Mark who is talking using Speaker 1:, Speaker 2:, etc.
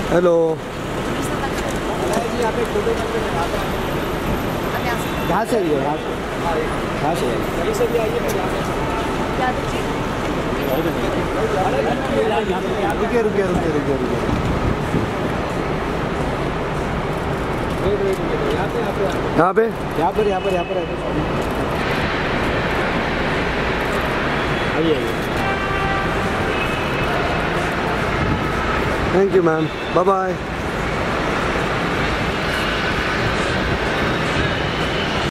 Speaker 1: Hello.
Speaker 2: यहाँ से आइए, यहाँ से रुकिए रुकिए रुकिए रुकिए रुकिए।
Speaker 1: यहाँ पे
Speaker 2: यहाँ पर यहाँ पर यहाँ पर आइए आइए।
Speaker 1: Thank you ma'am, bye bye.